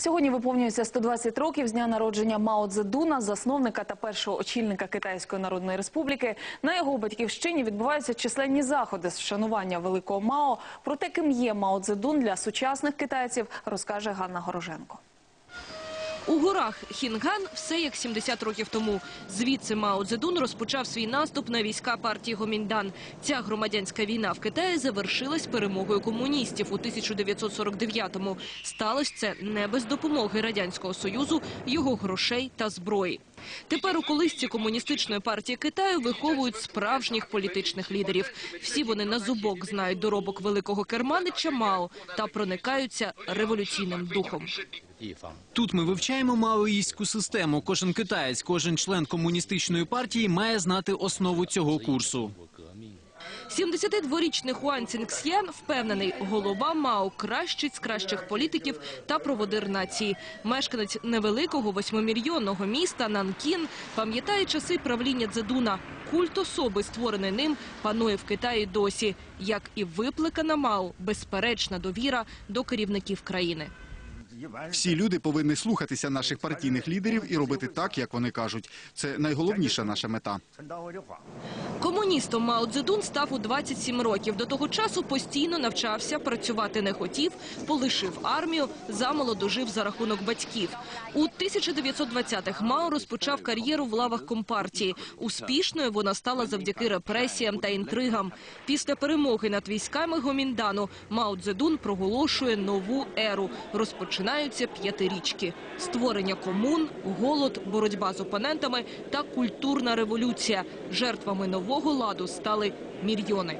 Сьогодні виповнюється 120 років з дня народження Мао Цзедуна, засновника та першого очільника Китайської Народної Республіки. На його батьківщині відбуваються численні заходи з вшанування великого Мао. Про те, ким є Мао Цзедун для сучасних китайців, розкаже Ганна Гороженко. У горах Хінган все як 70 років тому. Звідси Мао Цзедун розпочав свій наступ на війська партії Гоміндан. Ця громадянська війна в Китаї завершилась перемогою комуністів у 1949-му. Сталося це не без допомоги Радянського Союзу, його грошей та зброї. Тепер у колисці комуністичної партії Китаю виховують справжніх політичних лідерів. Всі вони на зубок знають доробок великого керманича Мао та проникаються революційним духом. Тут ми вивчаємо маоїстську систему. Кожен китаєць, кожен член комуністичної партії має знати основу цього курсу. 72-річний Хуан Цзіньсян впевнений, голова Мао кращий з кращих політиків та проводир нації. Мешканець невеликого 8-мільйонного міста Нанкін пам'ятає часи правління Цзедуна. Культ особи, створений ним, панує в Китаї досі. Як і викликана Мао безперечна довіра до керівників країни. Всі люди повинні слухатися наших партійних лідерів і робити так, як вони кажуть. Це найголовніша наша мета. Комуністом Мао Цзедун став у 27 років. До того часу постійно навчався, працювати не хотів, полишив армію, замолоду жив за рахунок батьків. У 1920-х Мао розпочав кар'єру в лавах компартії. Успішною вона стала завдяки репресіям та інтригам. Після перемоги над військами Гоміндану Мао Цзедун проголошує нову еру. Розпочинаються п'ятирічки. Створення комун, голод, боротьба з опонентами та культурна революція. Жертвами нового ладу стали мільйони.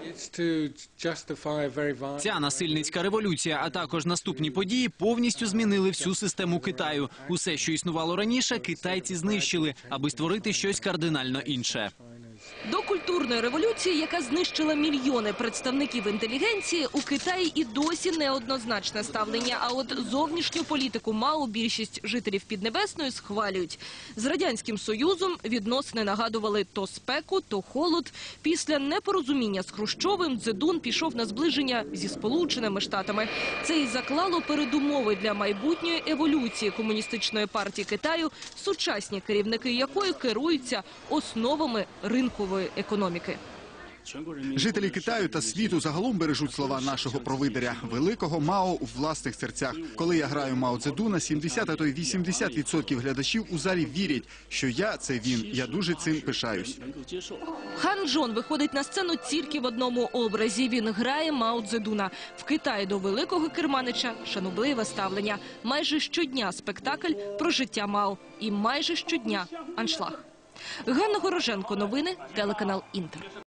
Ця насильницька революція, а також наступні події повністю змінили всю систему Китаю. Усе, що існувало раніше, китайці знищили, аби створити щось кардинально інше. До культурної революції, яка знищила мільйони представників інтелігенції, у Китаї і досі неоднозначне ставлення. А от зовнішню політику Мао більшість жителів Піднебесної схвалюють. З Радянським Союзом відносини нагадували то спеку, то холод. Після непорозуміння з Хрущовим Цзедун пішов на зближення зі Сполученими Штатами. Це і заклало передумови для майбутньої еволюції комуністичної партії Китаю, сучасні керівники якої керуються основами ринкової економіки. Жителі Китаю та світу загалом бережуть слова нашого провидеря, великого Мао у власних серцях. Коли я граю Мао Цзедуна, 70, а то й 80% глядачів у залі вірять, що я – це він. Я дуже цим пишаюсь. Хан Джон виходить на сцену тільки в одному образі. Він грає Мао Цзедуна. В Китаї до великого керманича шанобливе ставлення. Майже щодня спектакль про життя Мао. І майже щодня аншлаг. Ганна Гороженко, новини, телеканал Інтер.